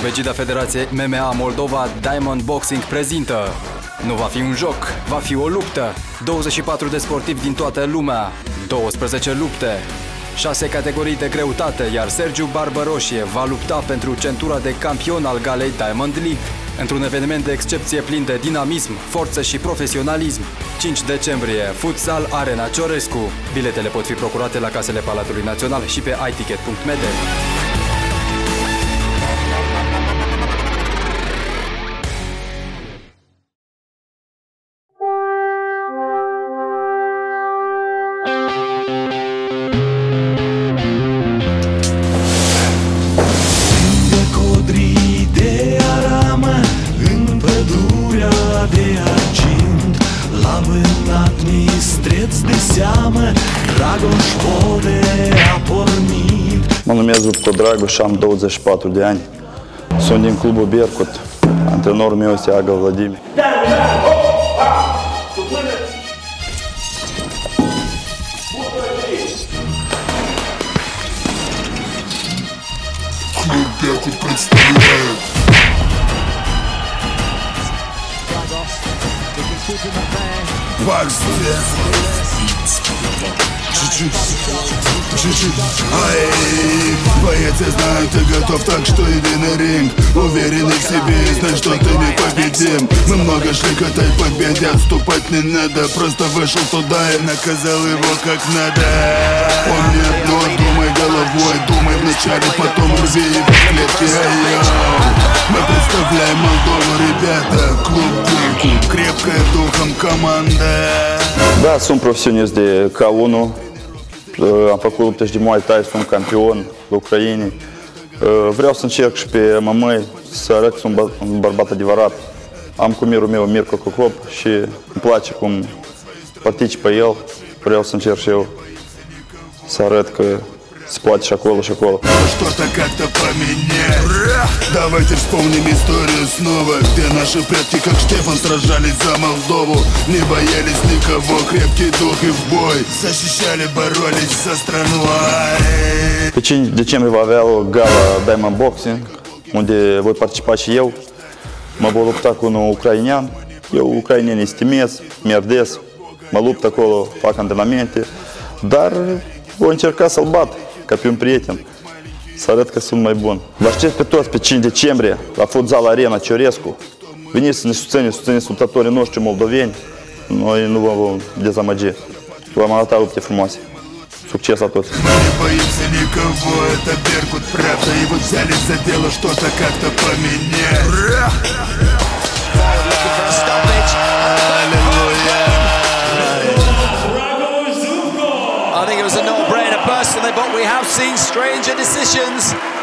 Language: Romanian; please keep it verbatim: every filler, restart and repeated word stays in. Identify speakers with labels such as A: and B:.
A: Sub egida Federației M M A Moldova, Diamond Boxing prezintă Nu va fi un joc, va fi o luptă. douăzeci și patru de sportivi din toată lumea, douăsprezece lupte, șase categorii de greutate, iar Sergiu Barbăroșie va lupta pentru centura de campion al galei Diamond League, într-un eveniment de excepție plin de dinamism, forță și profesionalism. cinci decembrie, Futsal Arena Ciorescu. Biletele pot fi procurate la casele Palatului Național și pe i ticket punct m d.
B: Mă numesc Zubko Dragoș și am douăzeci și patru de ani. Sunt din clubul Bercut. Antrenorul meu este Aga Vladimir.
C: Club Bercut представляет. Баксте. Чуть-чуть, чуть-чуть. Ай, боец, я знаю, ты готов, так что иди на ринг. Уверенный в себе, знай, что ты непобедим. Мы много шли к этой победе, отступать не надо. Просто вышел туда и наказал его как надо. Помни одно, думай головой, думай вначале, потом рви его в клетке. Мы представляем Молдову, ребята. Клуб Беркут, крепкая духом команда.
B: Da, sunt profesionist de K unu. Am făcut lupte și de Muay Thai, sunt campion la Ucrainei. Vreau să încerc și pe M M A să arăt că sunt un bărbat adevărat. Am cumirul meu Mirko Cocop și îmi place cum participă el. Vreau să încerc și eu să arăt că se poate și acolo și acolo.
C: Что-то как-то поменять. Давайте вспомним историю снова, где наши предки, как Штефан, сражались за Молдову. Не боялись никого, крепкий дух и в бой защищали, боролись за страну.
B: Pe cinci decembrie va avea o gala Diamond Boxing, unde voi participa și eu. Mă voi lupta cu un ucrainean. Eu ucrainenii stimez, merdesc, mă lupt acolo, fac antrenamente, dar voi încerca să-l bat ca pe un prieten, să arăt că sunt mai bun. Vă aștept pe toți pe cinci decembrie la Futsal Arena Ciorescu. Veniți să ne susțineți, susțineți luptătorii noștri moldoveni. Noi nu vă vom dezamăgi. Vom arăta lupte frumoase. Succes la toți!
C: Мы не боимся никого, это Беркут, правда. И вот взялись за дело что-то как-то поменять.
D: I think it was a no-brainer personally, but we have seen stranger decisions.